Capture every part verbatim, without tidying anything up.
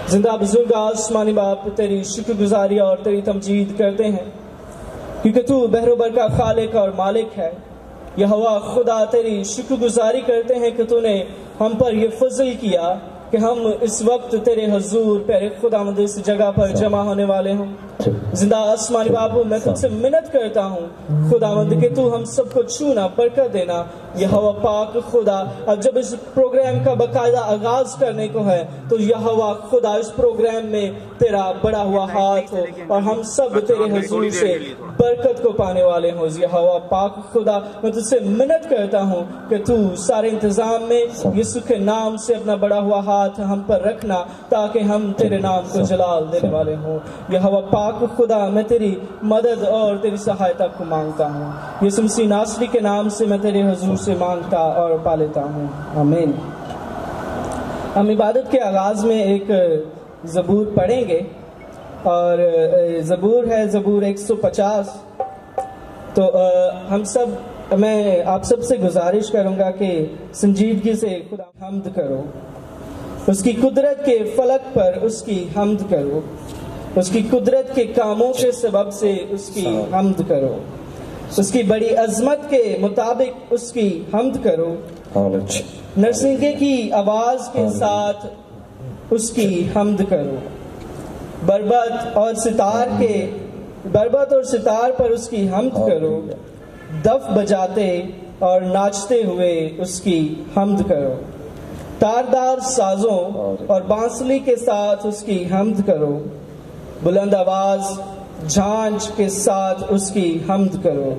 जिंदा बुजुर्ग आसमानी बाप तेरी शुक्रगुजारी और तेरी तमजीद करते हैं क्योंकि तू बहरोबर का खालिक और मालिक है। यहोवा खुदा तेरी शुक्रगुजारी करते हैं कि तूने हम पर ये फजल किया कि हम इस वक्त तेरे हजूर प्यारे खुदावंद इस जगह पर जमा होने वाले हों। जिंदा आसमानी बाबू मैं तुझसे मिन्नत करता हूँ खुदावंद कि तू हम सबको छूना बरकत देना। यहोवा पाक खुदा अब जब इस प्रोग्राम का बाकायदा आगाज करने को है तो यहोवा खुदा इस प्रोग्राम में तेरा बड़ा हुआ हाथ हो और हम सब तेरे हजूर से बरकत को पाने वाले हों। यहोवा पाक खुदा मैं तुझसे मिन्नत करता हूँ कि तू सारे इंतजाम में यीशु के नाम से अपना बड़ा हुआ हाथ हम पर रखना ताकि हम तेरे नाम को जलाल देने वाले हों। यहोवा पाक खुदा मैं तेरी मदद और तेरी सहायता को मांगता हूँ। यीशु मसीह नासरी के नाम से मैं तेरे हजूर से मांगता और पा लेता हूँ, आमीन। हम इबादत के आगाज में एक ज़बूर पढ़ेंगे और ज़बूर है ज़बूर एक सौ पचास। तो हम सब मैं आप सब से गुजारिश करूंगा कि संजीदगी से खुदा हम्द करो, उसकी कुदरत के फलक पर उसकी हम्द करो, उसकी कुदरत के कामों के सबब से उसकी हम्द करो, उसकी बड़ी अजमत के मुताबिक उसकी हम्द करो, नरसिंगे की आवाज के साथ उसकी हम्द करो, बरबत और सितार के बरबत और सितार पर उसकी हम्द करो, दफ बजाते और नाचते हुए उसकी हम्द करो, तारदार साजों और बांसुरी के साथ उसकी हम्द करो, बुलंद आवाज झांझ के साथ उसकी हम्द करो,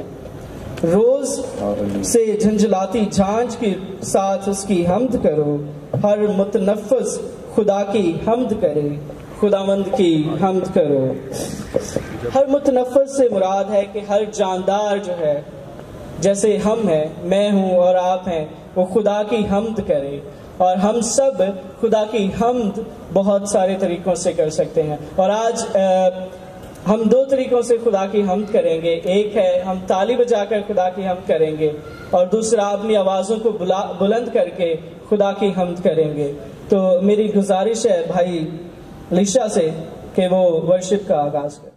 रोज से झंझलाती झांझ के साथ उसकी हम्द करो, हर मुतनफ्फिस खुदा की हम्द करे, खुदावंद की हम्द करो। हर मुतनफ्फिस से मुराद है कि हर जानदार जो है जैसे हम हैं, मैं हूँ और आप हैं, वो खुदा की हम्द करे। और हम सब खुदा की हम्द बहुत सारे तरीकों से कर सकते हैं और आज आ, हम दो तरीकों से खुदा की हम्द करेंगे। एक है हम ताली बजाकर खुदा की हम्द करेंगे और दूसरा अपनी आवाज़ों को बुला बुलंद करके खुदा की हम्द करेंगे। तो मेरी गुजारिश है भाई लिशा से कि वो वर्शिप का आगाज करें।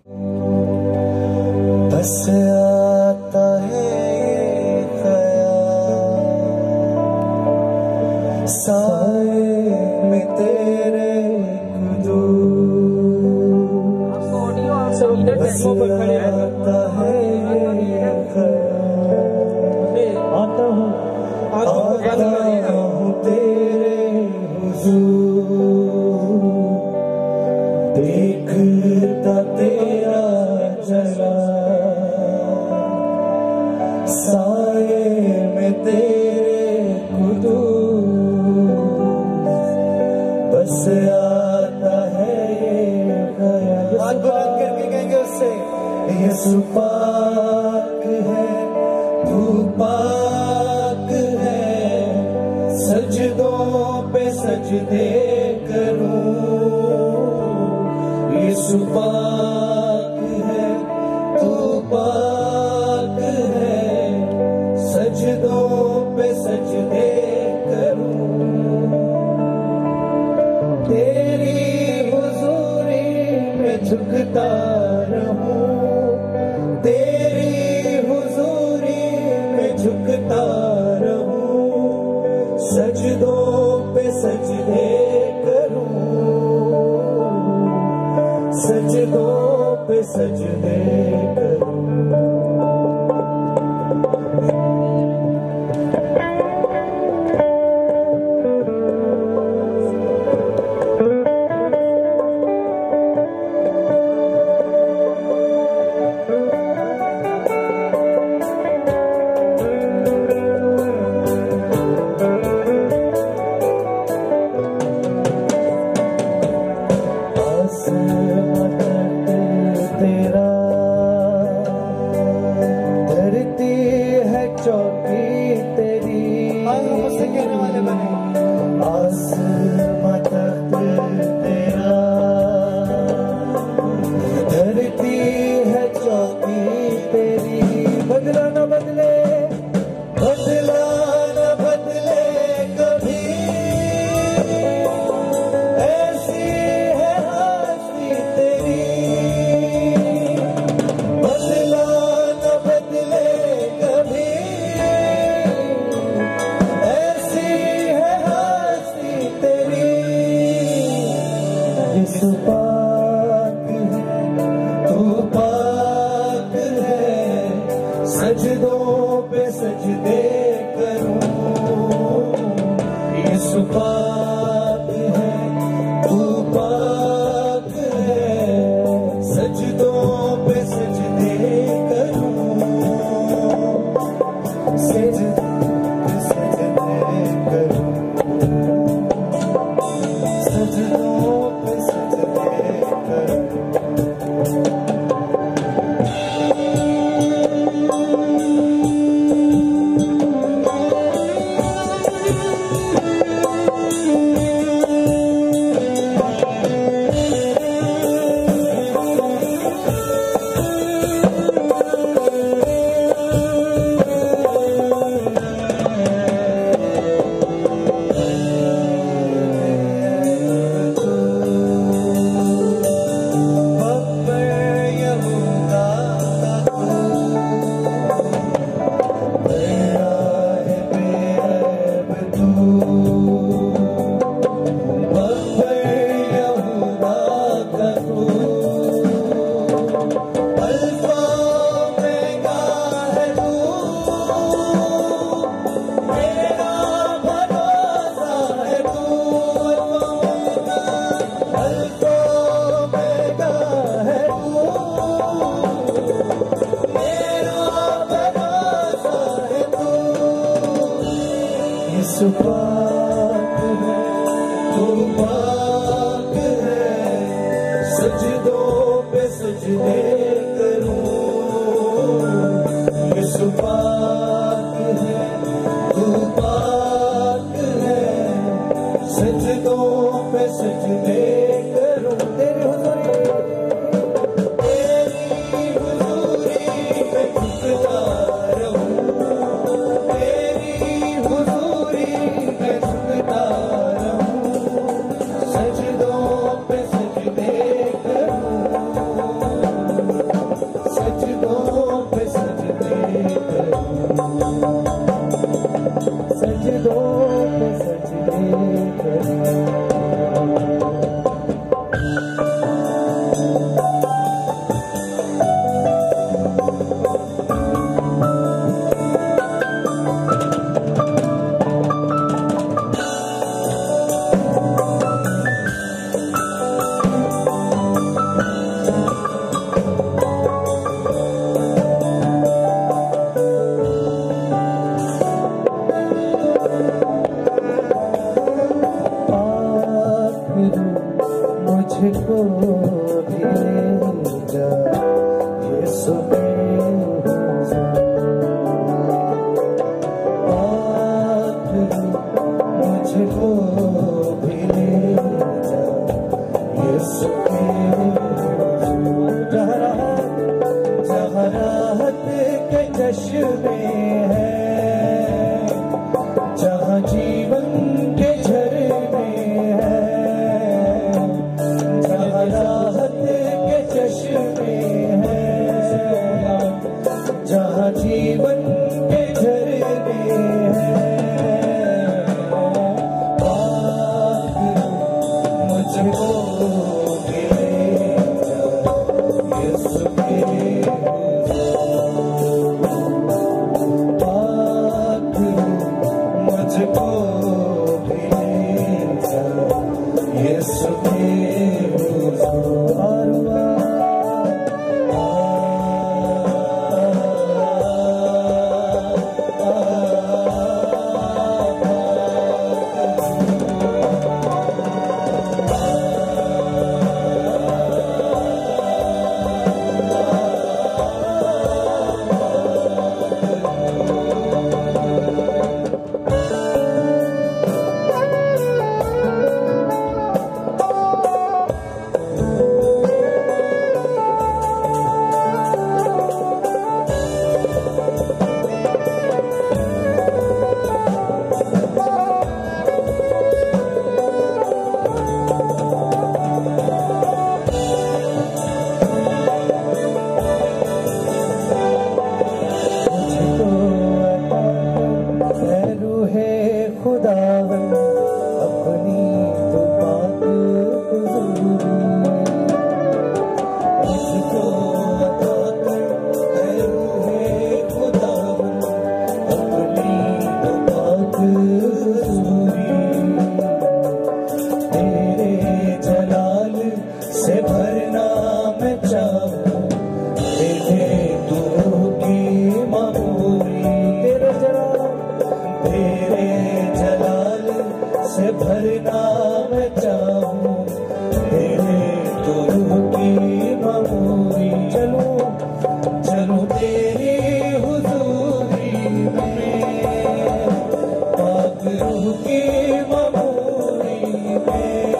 बस आता है साए में तेरे बस आता है आता हूँ आता हूँ तेरे हुजूर, देखता तेरा जला साए में तेरे कुदूस, बस आता है ये ख्याल। हाथ बुलंद करके कहेंगे उससे, यीशु पाक है, तू पाक है, सजदों पे सजदे करूं, यीशु पाक है, तू पाक है, सजदों पे सजदे करूं, तेरी हुजूरी में झुकता रहूं, तेरी हुजूरी में झुकता रहूं, सजदों पे सजदे करूं, सजदों पे सजदे करूं। तेरा यीशु पाक है, तू पाक है, सजदों पे सजदे करूं। यीशु पाक है, तू पाक है, सजदों पे सजदे करूं। सजदों पे सजदे करूं, सजदों पे सजदे करूं। यीशु पाक है, तू पाक है, सजदों पे सजदे करूं। यीशु पाक है, तू पाक है, सजदों पे सजदे करूं। तेरी हुजूरी, तेरी हुजूरी पे झुकता रहूं। तेरी हुजूरी पे झुकता रहूं, सजदों पे सजदे करूं। सजदों पे सजदे करूं, सजदों पे सजदे करूं। मुझको भी ले जा यीशु के हुजूर। मुझको भी ले जा यीशु के हुजूर। जहाँ राहत, जहाँ राहत के चश्मे हैं, जहाँ जीवन के झरने हैं, जहाँ राहत के चश्मे हैं, जहाँ जीवन के झरने हैं। पाक मुझको भी ले जा यीशु के हुजूर। पाक मुझको भी ले जा यीशु के हुजूर। से भरना मैं चाहूं तेरे दूर की ममूरी तेरे जलाल तेरे जलाल से भरना मैं चाहूं तेरे दूर की ममूरी चलूं चलूं तेरी हुजूरी में पाक रूह की ममूरी में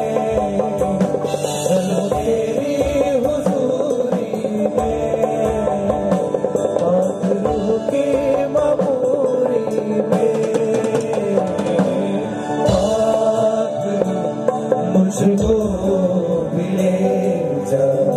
चलो तेरी हुजूरी में पाक रूह की ममूरी में पाक मुझको भी ले जा।